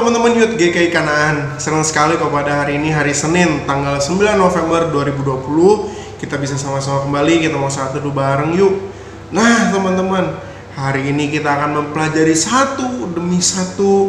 teman-teman Youth GKI Kanaan. Senang sekali kalau pada hari ini, hari Senin, tanggal 9 November 2020, kita bisa sama-sama kembali, kita mau saat teduh bareng yuk. Nah teman-teman, hari ini kita akan mempelajari satu demi satu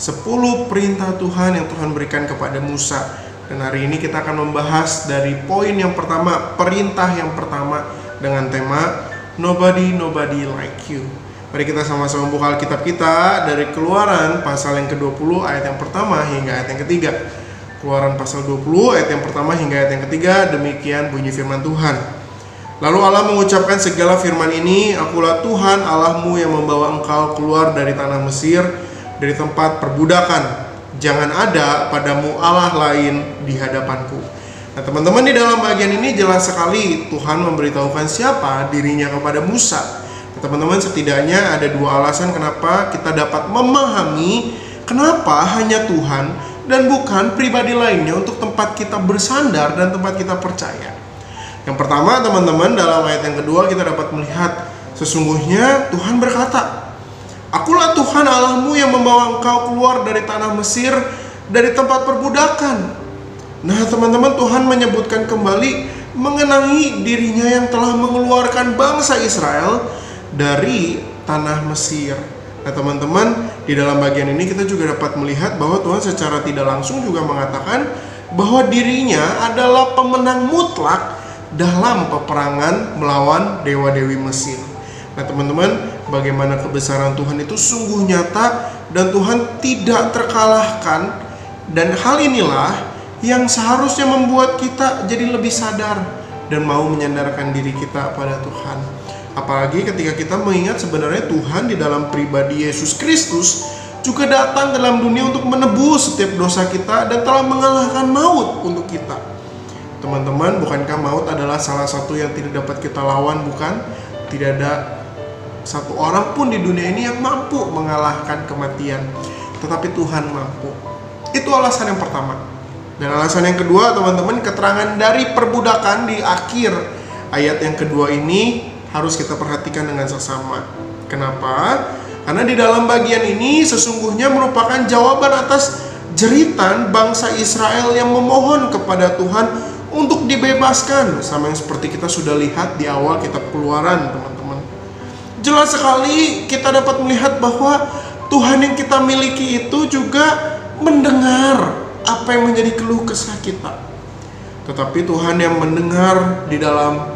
10 perintah Tuhan yang Tuhan berikan kepada Musa. Dan hari ini kita akan membahas dari poin yang pertama, perintah yang pertama dengan tema Nobody like you. Mari kita sama-sama buka Alkitab kita dari Keluaran pasal yang ke-20 ayat yang pertama hingga ayat yang ketiga. Keluaran pasal 20 ayat yang pertama hingga ayat yang ketiga, demikian bunyi firman Tuhan. Lalu Allah mengucapkan segala firman ini, Akulah Tuhan Allahmu yang membawa engkau keluar dari tanah Mesir, dari tempat perbudakan. Jangan ada padamu Allah lain di hadapanku. Nah teman-teman, di dalam bagian ini jelas sekali Tuhan memberitahukan siapa dirinya kepada Musa. Teman-teman, setidaknya ada dua alasan kenapa kita dapat memahami kenapa hanya Tuhan dan bukan pribadi lainnya untuk tempat kita bersandar dan tempat kita percaya. Yang pertama teman-teman, dalam ayat yang kedua kita dapat melihat sesungguhnya Tuhan berkata, Akulah Tuhan Allahmu yang membawa engkau keluar dari tanah Mesir, dari tempat perbudakan. Nah teman-teman, Tuhan menyebutkan kembali mengenai dirinya yang telah mengeluarkan bangsa Israel dari tanah Mesir. Nah teman-teman, di dalam bagian ini kita juga dapat melihat bahwa Tuhan secara tidak langsung juga mengatakan bahwa dirinya adalah pemenang mutlak dalam peperangan melawan dewa-dewi Mesir. Nah teman-teman, bagaimana kebesaran Tuhan itu sungguh nyata dan Tuhan tidak terkalahkan. Dan hal inilah yang seharusnya membuat kita jadi lebih sadar dan mau menyandarkan diri kita pada Tuhan. Apalagi ketika kita mengingat sebenarnya Tuhan di dalam pribadi Yesus Kristus juga datang dalam dunia untuk menebus setiap dosa kita dan telah mengalahkan maut untuk kita. Teman-teman, bukankah maut adalah salah satu yang tidak dapat kita lawan, bukan? Tidak ada satu orang pun di dunia ini yang mampu mengalahkan kematian, tetapi Tuhan mampu. Itu alasan yang pertama. Dan alasan yang kedua teman-teman, keterangan dari perbudakan di akhir ayat yang kedua ini harus kita perhatikan dengan seksama. Kenapa? Karena di dalam bagian ini sesungguhnya merupakan jawaban atas jeritan bangsa Israel yang memohon kepada Tuhan untuk dibebaskan, sama yang seperti kita sudah lihat di awal kitab Keluaran teman-teman. Jelas sekali kita dapat melihat bahwa Tuhan yang kita miliki itu juga mendengar apa yang menjadi keluh kesah kita. Tetapi Tuhan yang mendengar di dalam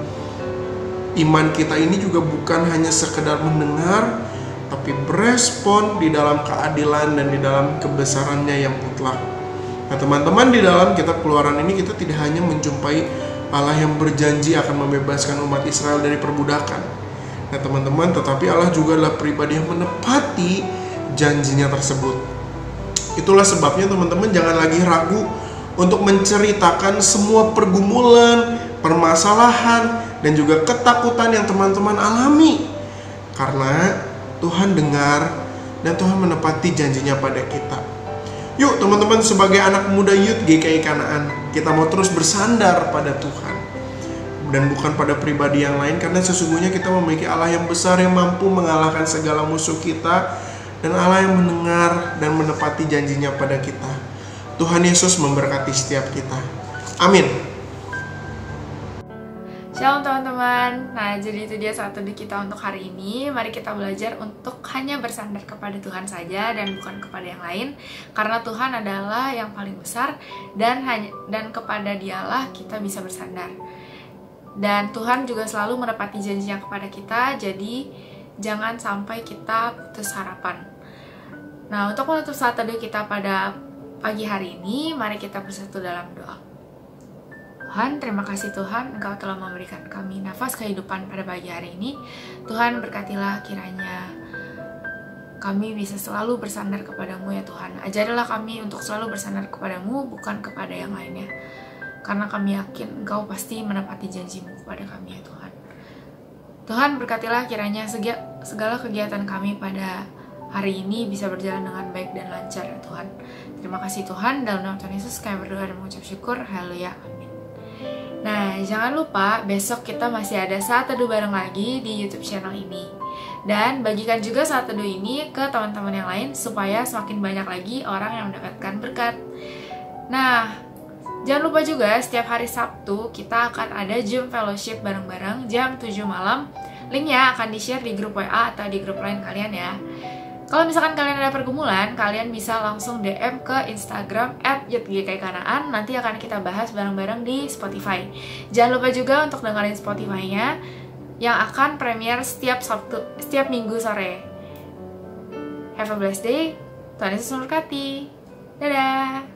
iman kita ini juga bukan hanya sekedar mendengar, tapi berespon di dalam keadilan dan di dalam kebesarannya yang mutlak. Nah teman-teman, di dalam kitab Keluaran ini kita tidak hanya menjumpai Allah yang berjanji akan membebaskan umat Israel dari perbudakan. Nah teman-teman, tetapi Allah juga adalah pribadi yang menepati janjinya tersebut. Itulah sebabnya teman-teman jangan lagi ragu untuk menceritakan semua pergumulan, permasalahan, dan juga ketakutan yang teman-teman alami. Karena Tuhan dengar dan Tuhan menepati janjinya pada kita. Yuk teman-teman, sebagai anak muda Youth GKI Kanaan, kita mau terus bersandar pada Tuhan dan bukan pada pribadi yang lain, karena sesungguhnya kita memiliki Allah yang besar yang mampu mengalahkan segala musuh kita, dan Allah yang mendengar dan menepati janjinya pada kita. Tuhan Yesus memberkati setiap kita. Amin. Shalom teman-teman. Nah, jadi itu dia saat teduh kita untuk hari ini. Mari kita belajar untuk hanya bersandar kepada Tuhan saja dan bukan kepada yang lain, karena Tuhan adalah yang paling besar dan kepada Dialah kita bisa bersandar. Dan Tuhan juga selalu menepati janjinya kepada kita, jadi jangan sampai kita putus harapan. Nah, untuk menutup saat teduh kita pada pagi hari ini, mari kita bersatu dalam doa. Tuhan, terima kasih Tuhan, Engkau telah memberikan kami nafas kehidupan pada pagi hari ini. Tuhan, berkatilah kiranya kami bisa selalu bersandar kepadamu ya Tuhan. Ajarilah kami untuk selalu bersandar kepadamu, bukan kepada yang lainnya. Karena kami yakin Engkau pasti menepati janjimu kepada kami ya Tuhan. Tuhan, berkatilah kiranya segala kegiatan kami pada hari ini bisa berjalan dengan baik dan lancar ya Tuhan. Terima kasih Tuhan, dalam nama Tuhan Yesus kami berdoa dan mengucap syukur. Haleluya, amin. Nah, jangan lupa besok kita masih ada saat teduh bareng lagi di YouTube channel ini. Dan bagikan juga saat teduh ini ke teman-teman yang lain supaya semakin banyak lagi orang yang mendapatkan berkat. Nah, jangan lupa juga setiap hari Sabtu kita akan ada Zoom Fellowship bareng-bareng jam 7 malam. Linknya akan di-share di grup WA atau di grup lain kalian ya. Kalau misalkan kalian ada pergumulan, kalian bisa langsung DM ke Instagram @YGKKanaan. Nanti akan kita bahas bareng-bareng di Spotify. Jangan lupa juga untuk dengerin Spotify-nya yang akan premier setiap Minggu sore. Have a blessed day. Tuhan Yesus memberkati. Dadah.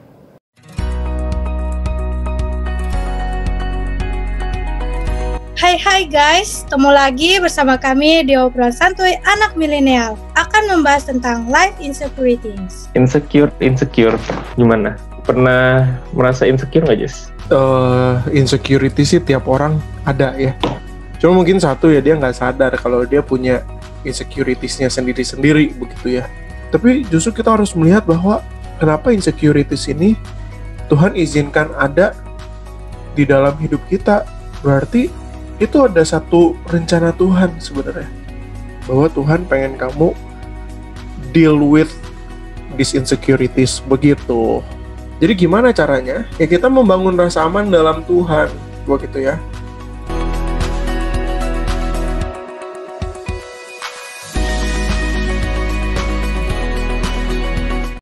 Hai guys, ketemu lagi bersama kami di obrolan santuy anak milenial. Akan membahas tentang life insecurities. Insecure, gimana? Pernah merasa insecure nggak, Jess? Insecurity sih tiap orang ada ya. Cuma mungkin satu ya, dia nggak sadar kalau dia punya insecuritiesnya sendiri-sendiri begitu ya. Tapi justru kita harus melihat bahwa kenapa insecurities ini Tuhan izinkan ada di dalam hidup kita. Berarti itu ada satu rencana Tuhan sebenarnya, bahwa Tuhan pengen kamu deal with these insecurities begitu. Jadi gimana caranya? Ya kita membangun rasa aman dalam Tuhan begitu ya.